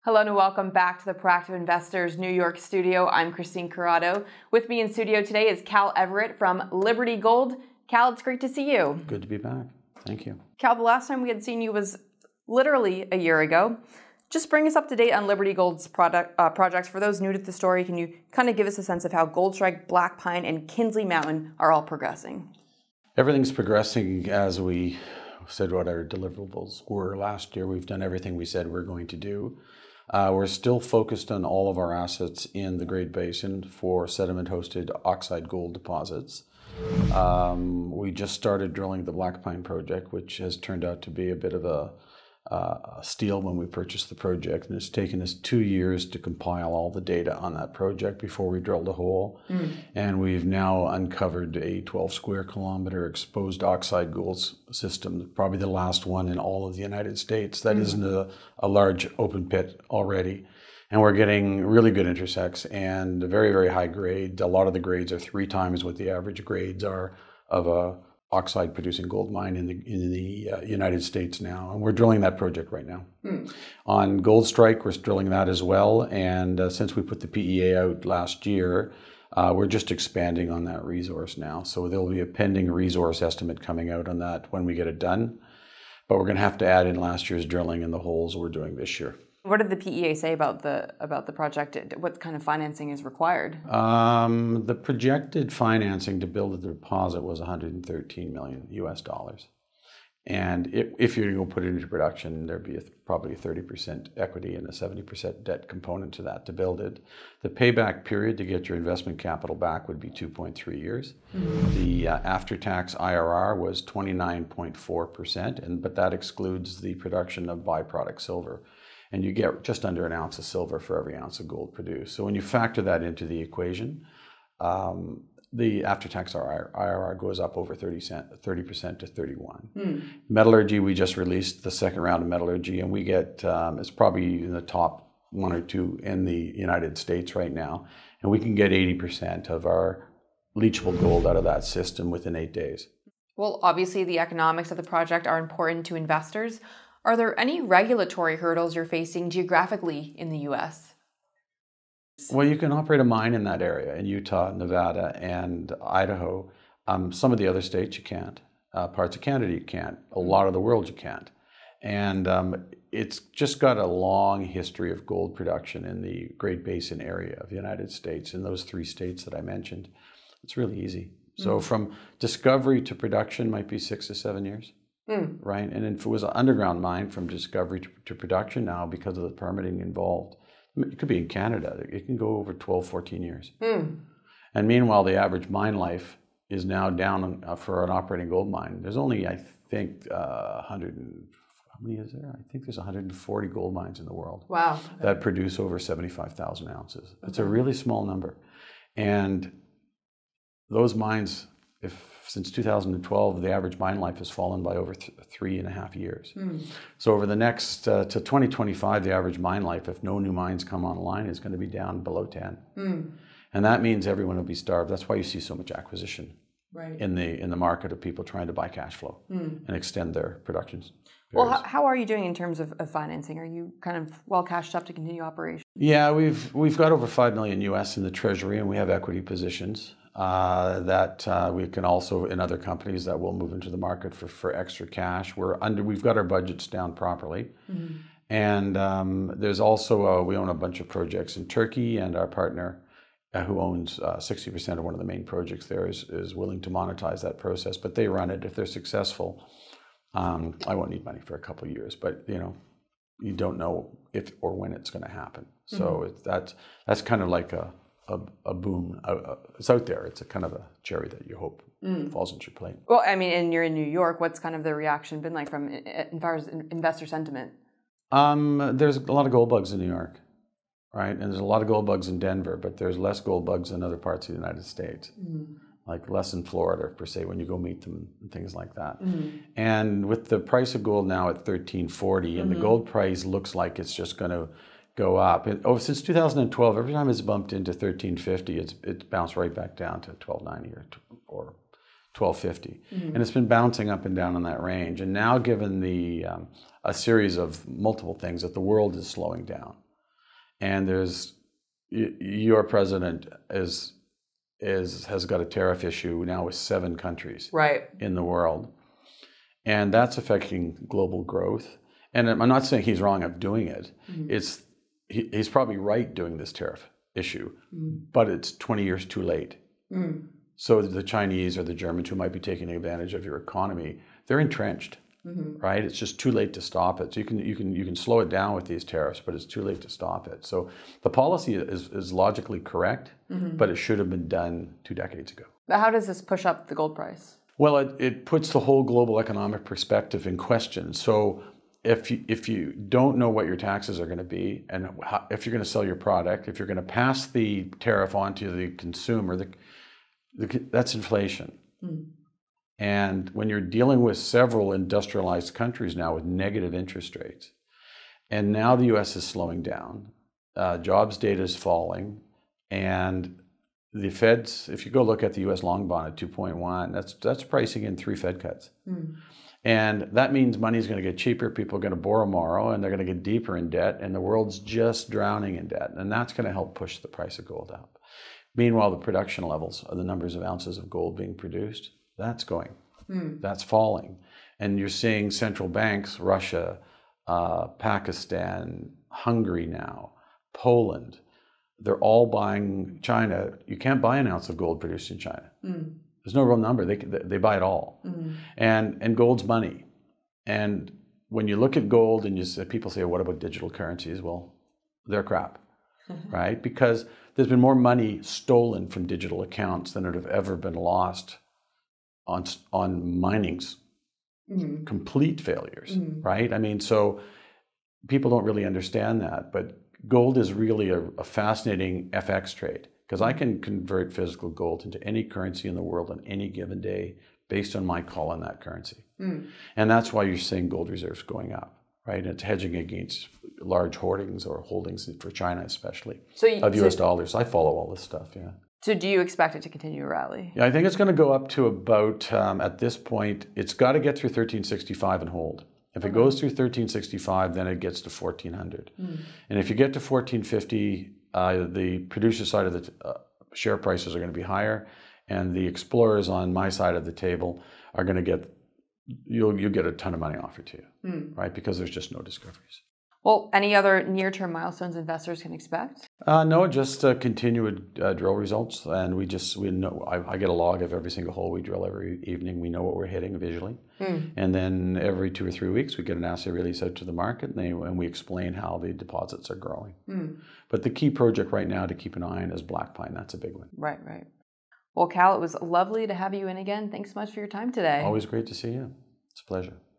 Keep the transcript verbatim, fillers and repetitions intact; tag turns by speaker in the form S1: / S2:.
S1: Hello and welcome back to the Proactive Investors New York studio. I'm Christine Corrado. With me in studio today is Cal Everett from Liberty Gold. Cal, it's great to see you.
S2: Good to be back. Thank you.
S1: Cal, the last time we had seen you was literally a year ago. Just bring us up to date on Liberty Gold's product, uh, projects. For those new to the story, can you kind of give us a sense of how Goldstrike, Black Pine, and Kinsley Mountain are all progressing?
S2: Everything's progressing as we said what our deliverables were last year. We've done everything we said we're going to do. Uh, we're still focused on all of our assets in the Great Basin for sediment-hosted oxide gold deposits. Um, we just started drilling the Black Pine project, which has turned out to be a bit of a, uh, a steal when we purchased the project. And it's taken us two years to compile all the data on that project before we drilled a hole. Mm. And we've now uncovered a twelve square kilometer exposed oxide gold system, probably the last one in all of the United States. That mm. isn't a, a large open pit already. And we're getting really good intersects and very, very high grade. A lot of the grades are three times what the average grades are of a oxide producing gold mine in the in the uh, United States now. And we're drilling that project right now. Mm. On Goldstrike, we're drilling that as well. And uh, since we put the P E A out last year, uh, we're just expanding on that resource now. So there'll be a pending resource estimate coming out on that when we get it done. But we're going to have to add in last year's drilling and the holes we're doing this year.
S1: What did the P E A say about the about the project? What kind of financing is required?
S2: Um, the projected financing to build the deposit was one hundred thirteen million U S dollars. And if, if you're going to put it into production, there'd be a, probably a thirty percent equity and a seventy percent debt component to that to build it. The payback period to get your investment capital back would be two point three years. Mm-hmm. The uh, after-tax I R R was twenty-nine point four percent, and but that excludes the production of byproduct silver. And you get just under an ounce of silver for every ounce of gold produced. So when you factor that into the equation, um, the after-tax I R R goes up over thirty percent to thirty-one. Mm. Metallurgy, we just released the second round of metallurgy, and we get, um, it's probably in the top one or two in the United States right now, and we can get eighty percent of our leachable gold out of that system within eight days.
S1: Well, obviously the economics of the project are important to investors. Are there any regulatory hurdles you're facing geographically in the U S?
S2: Well, you can operate a mine in that area, in Utah, Nevada, and Idaho. Um, some of the other states you can't. Uh, parts of Canada you can't. A lot of the world you can't. And um, it's just got a long history of gold production in the Great Basin area of the United States, in those three states that I mentioned. It's really easy. So mm. from discovery to production might be six to seven years. Mm. Right, and if it was an underground mine from discovery to, to production now, because of the permitting involved, it could be in Canada, it can go over twelve, fourteen years. Mm. And meanwhile, the average mine life is now down uh, for an operating gold mine. There's only, I think, uh, one hundred, how many is there? I think there's one hundred forty gold mines in the world.
S1: Wow.
S2: That produce over seventy-five thousand ounces. Okay. It's a really small number. And those mines, if since two thousand twelve, the average mine life has fallen by over th three and a half years. Mm. So over the next, uh, to twenty twenty-five, the average mine life, if no new mines come online, is going to be down below ten. Mm. And that means everyone will be starved. That's why you see so much acquisition right. in the in the market of people trying to buy cash flow mm. and extend their productions.
S1: Well, how, how are you doing in terms of, of financing? Are you kind of well cashed up to continue operations?
S2: Yeah, we've we've got over five million U S in the treasury, and we have equity positions. Uh, that uh, we can also, in other companies that will move into the market for, for extra cash. We're under, we've got our budgets down properly. Mm-hmm. And um, there's also, a, we own a bunch of projects in Turkey, and our partner uh, who owns uh, sixty percent of one of the main projects there is, is willing to monetize that process, but they run it. If they're successful, um, I won't need money for a couple of years, but you know, you don't know if or when it's going to happen. Mm-hmm. So it's, that's, that's kind of like a, A, a boom. Uh, it's out there. It's a kind of a cherry that you hope mm. falls into your plate.
S1: Well, I mean, and you're in New York. What's kind of the reaction been like from as far as investor sentiment?
S2: Um, there's a lot of gold bugs in New York, right? And there's a lot of gold bugs in Denver, but there's less gold bugs in other parts of the United States, mm. like less in Florida per se when you go meet them and things like that. Mm. And with the price of gold now at thirteen forty, and mm-hmm. the gold price looks like it's just going to go up. It, oh, since two thousand twelve, every time it's bumped into thirteen fifty, it's it's bounced right back down to twelve ninety or or twelve fifty, mm-hmm. and it's been bouncing up and down in that range. And now, given the um, a series of multiple things that the world is slowing down, and there's your president is is has got a tariff issue now with seven countries
S1: right.
S2: in the world, and that's affecting global growth. And I'm not saying he's wrong of doing it. Mm-hmm. It's he, he's probably right doing this tariff issue, mm-hmm. but it's twenty years too late. Mm. So the Chinese or the Germans who might be taking advantage of your economy, they're entrenched, mm-hmm. right? It's just too late to stop it. So you can you can you can slow it down with these tariffs, but it's too late to stop it. So the policy is is logically correct, mm-hmm. but it should have been done two decades ago.
S1: But how does this push up the gold price?
S2: Well, it, it puts the whole global economic perspective in question. So if you, if you don't know what your taxes are going to be, and how, if you're going to sell your product, if you're going to pass the tariff on to the consumer, the, the, that's inflation. Mm. And when you're dealing with several industrialized countries now with negative interest rates, and now the U S is slowing down, uh, jobs data is falling, and the Feds, if you go look at the U S long bond at two point one, that's that's pricing in three Fed cuts. Mm. And that means money's going to get cheaper, people are going to borrow more, and they're going to get deeper in debt, and the world's just drowning in debt. And that's going to help push the price of gold up. Meanwhile, the production levels, or the numbers of ounces of gold being produced, that's going. Mm. That's falling. And you're seeing central banks, Russia, uh, Pakistan, Hungary now, Poland, they're all buying China. You can't buy an ounce of gold produced in China. Mm. There's no real number. They they buy it all, mm. and and gold's money. And when you look at gold, and you say, people say, "What about digital currencies?" Well, they're crap, right? Because there's been more money stolen from digital accounts than it have ever been lost on on mining's mm. complete failures, mm. right? I mean, so people don't really understand that, but gold is really a, a fascinating F X trade, because I can convert physical gold into any currency in the world on any given day based on my call on that currency. Mm. And that's why you're seeing gold reserves going up, right? And it's hedging against large hoardings or holdings for China especially, so you, of U S so, dollars. I follow all this stuff, yeah.
S1: So do you expect it to continue to rally?
S2: Yeah, I think it's going to go up to about, um, at this point, it's got to get through thirteen sixty-five and hold. If it okay. goes through thirteen sixty-five, then it gets to fourteen hundred. Mm. And if you get to fourteen fifty, uh, the producer side of the t- uh, share prices are going to be higher, and the explorers on my side of the table are going to get, you'll you get a ton of money offered to you, mm. right? Because there's just no discoveries.
S1: Well, any other near-term milestones investors can expect?
S2: Uh, no, just uh, continued uh, drill results, and we just we know. I, I get a log of every single hole we drill every evening. We know what we're hitting visually, mm. and then every two or three weeks we get an assay release out to the market, and, they, and we explain how the deposits are growing. Mm. But the key project right now to keep an eye on is Black Pine. That's a big one.
S1: Right, right. Well, Cal, it was lovely to have you in again. Thanks so much for your time today.
S2: Always great to see you. It's a pleasure.